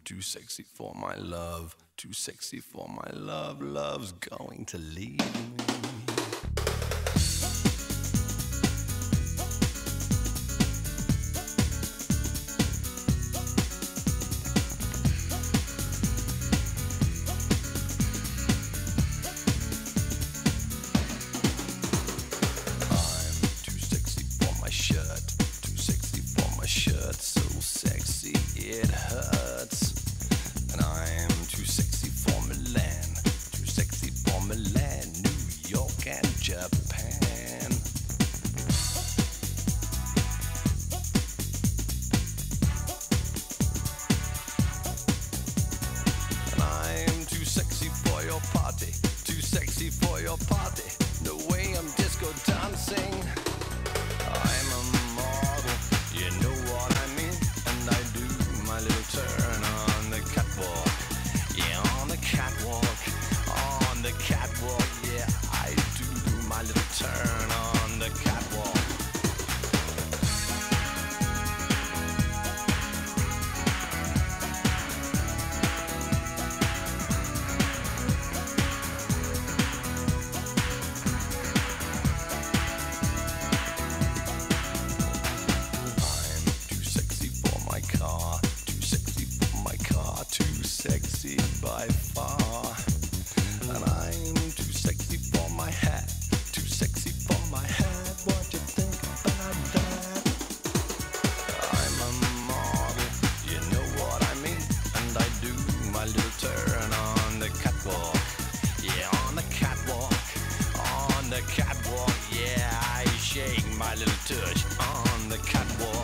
too sexy for my love, too sexy for my love, love's going to leave me. Shirt so sexy it hurts, and I'm too sexy for Milan, too sexy for Milan, New York and Japan. And I'm too sexy for your party, too sexy for your party, the way I'm disco dancing. I'm a model, you know what I mean, and I do my little turn on the catwalk. Yeah, on the catwalk, on the catwalk. Yeah, I do my little turn on the catwalk. Sexy by far, and I'm too sexy for my hat, too sexy for my hat. What you think about that? I'm a model, you know what I mean, and I do my little turn on the catwalk. Yeah, on the catwalk, on the catwalk. Yeah, I shake my little tush on the catwalk.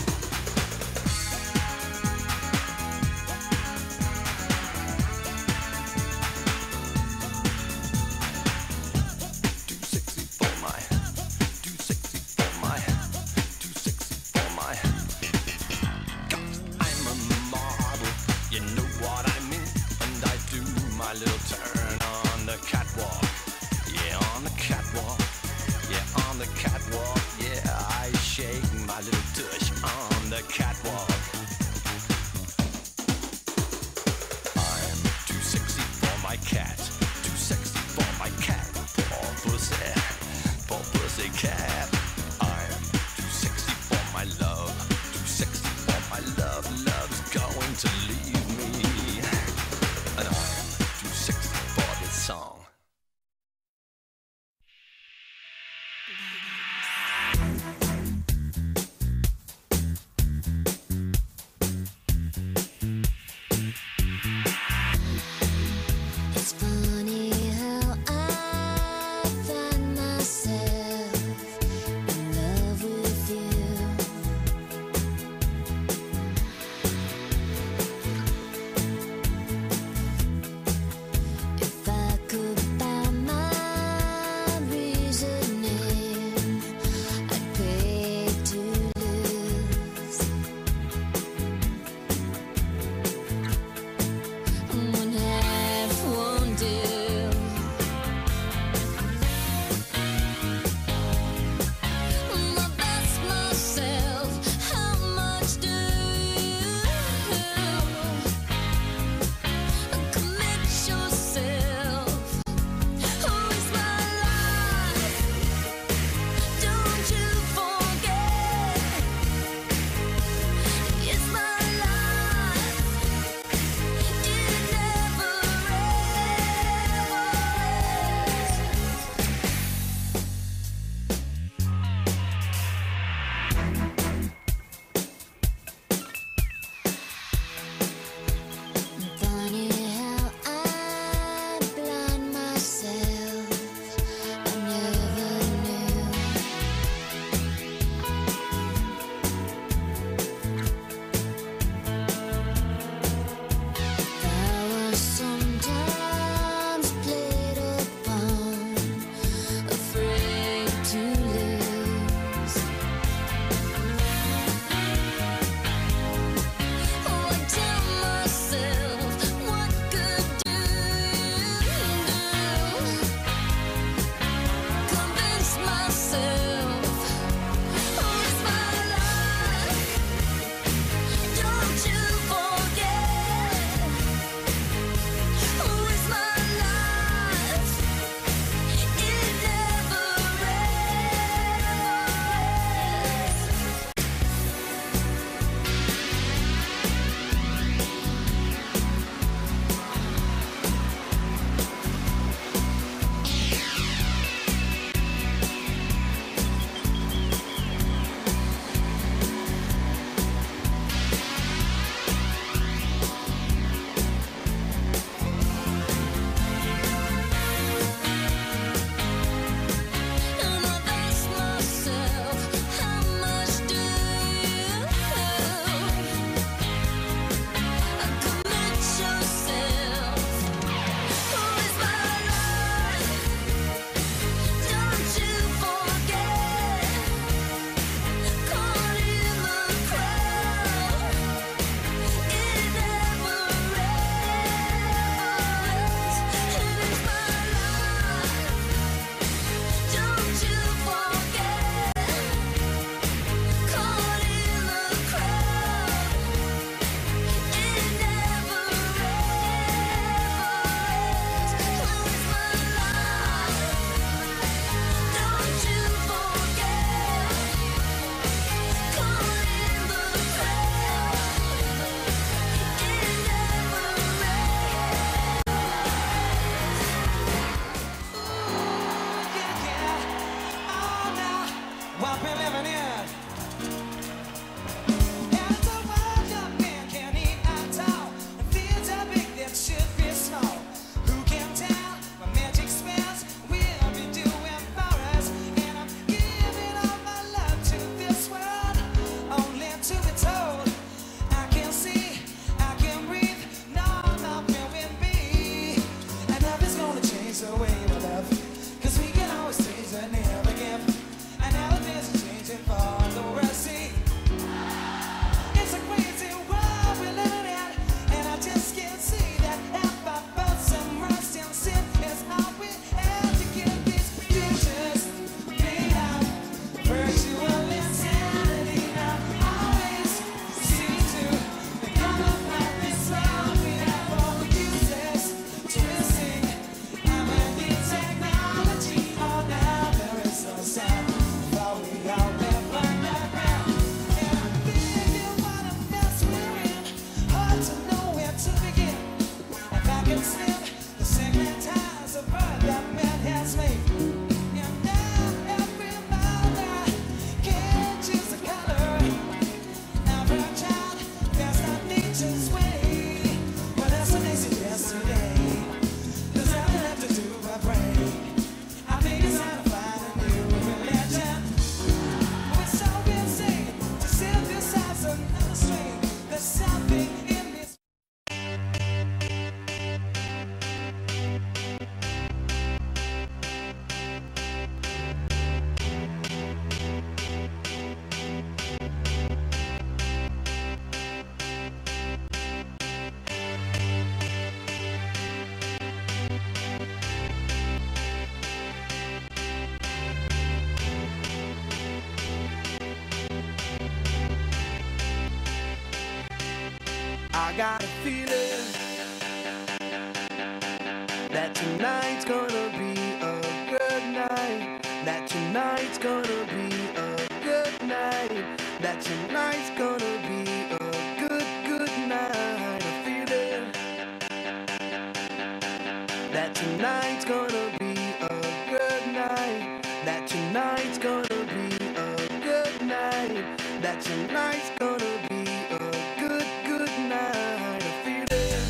My little turn on the catwalk. Yeah, on the catwalk. Yeah, on the catwalk. Yeah, I shake my little tush on the catwalk. I'm too sexy for my cat, too sexy for my cat. Poor pussy cat. I'm too sexy for my love, too sexy for my love. Love's going to leave me, and I'm too sexy tonight's gonna be a good night. That tonight's gonna be a good night. That tonight's gonna be a good night. I feel it. That tonight's gonna be a good night. That tonight's gonna be a good night. That tonight's gonna be a good night. I feel it.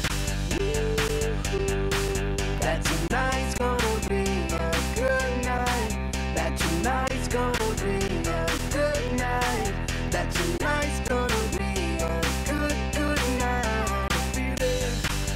That tonight's gonna be a good night. That tonight's gonna be a good night. That tonight's gonna be a good night. I feel it.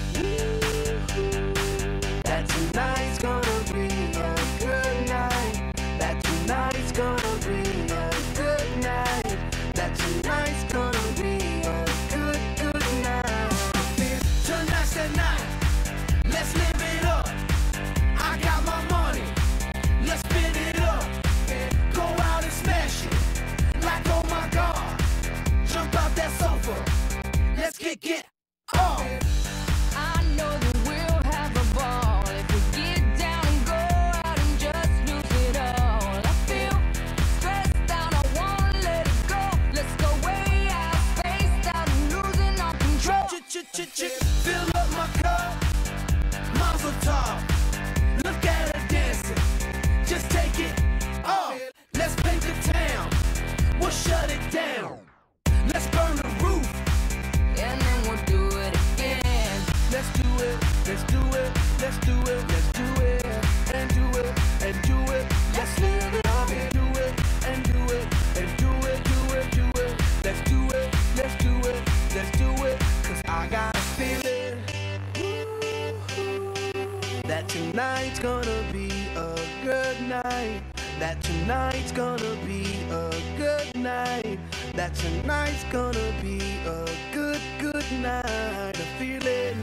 That tonight's gonna be a good night. That tonight's gonna be a good night. That tonight's gonna be a good night. Tonight's the night. Let's live it up. I got my money. Let's spin it up. Go out and smash it. Like oh my God. Jump out that sofa. Let's get off. I know that we'll have a ball if we get down and go out and just lose it all. I feel stressed out, I wanna let it go. Let's go way out, spaced out and losing our control. Fill up my cup. Mazel tov. Look at her dancing. Just take it off. Let's paint the town. We'll shut it down. Let's burn the roof. And then we'll do it again. Let's do it. Let's do it. Let's do it. Let's do it. And do it. And do it. Let's live it up and do it. And do it. And do it. Do it. Do it. Let's do it. Let's do it. Let's do it. 'Cause I got a feeling that tonight's gonna be a good night. That tonight's gonna be a good night. That tonight's gonna be a good night. A feeling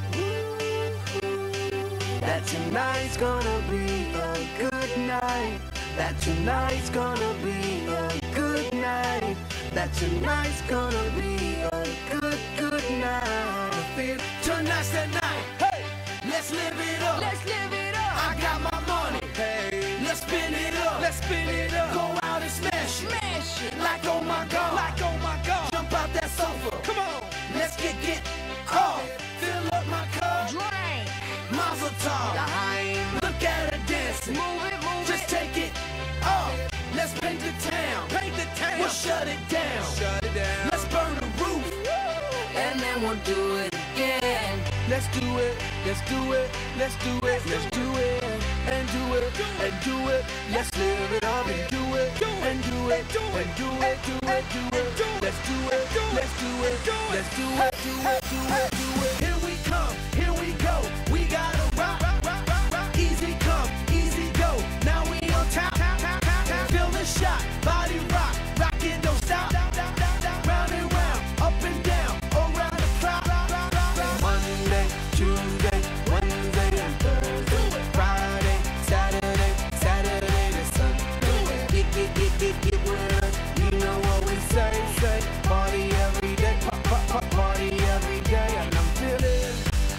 that tonight's gonna be a good night. That tonight's gonna be a good night. That tonight's gonna be a good night. I feel tonight's the night. Hey, let's live it up. Let's live it up. I got my money. Hey, let's spin it up. Let's spin it up. Go out and smash it. Smash it. Like oh my God. Like oh my God. Jump out that sofa. Come on. Let's get off. Fill up my cup. Drink. Mazel tov. Look at her dancing. Move it, move Just it. take it off. Let's paint the town. Paint the town. We'll shut it down. Shut it down. Let's burn the roof. And then we'll do it again. Let's do it. Let's do it. Let's do it. Let's do it. And do it. And do it. Let's live it up and do it. And do it. And do it. Do it. Do it. Let's do it. Let's do it. Let's do it. Do it. Do it. Do it. Here we come. Here we go. We gotta rock. Easy come. Easy go. Now we on top. Feel the shot. Body rock. Rockin', don't stop. Round and round. Up and down. Around the clock. Monday, Tuesday, Wednesday, and Thursday. Friday, Saturday, Saturday to Sunday. Get with us. You know what we say. Party every day. Party every day. And I'm feeling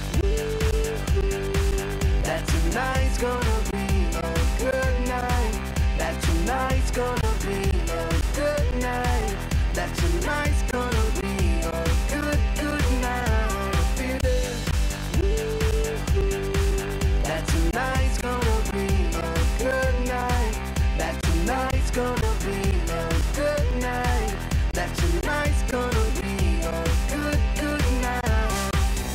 that tonight's gonna be a good night. That tonight's gonna be a good night. That tonight's gonna be a good night. I feel it. That tonight's gonna be a good night. That tonight's gonna be a good night. That tonight's gonna be a good night.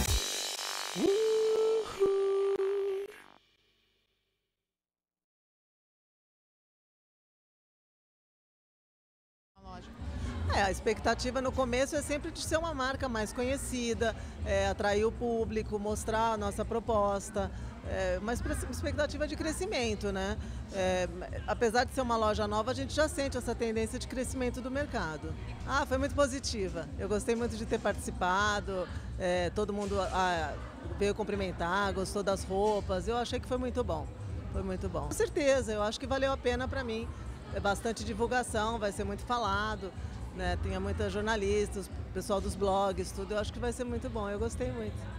A expectativa no começo é sempre de ser uma marca mais conhecida, atrair o público, mostrar a nossa proposta, mas expectativa de crescimento, né? Apesar de ser uma loja nova, a gente já sente essa tendência de crescimento do mercado. Foi muito positiva. Eu gostei muito de ter participado, todo mundo veio cumprimentar, gostou das roupas. Eu achei que foi muito bom. Foi muito bom. Com certeza, eu acho que valeu a pena para mim. É bastante divulgação, vai ser muito falado, né? Tem muitos jornalistas, pessoal dos blogs, tudo. Eu acho que vai ser muito bom. Eu gostei muito.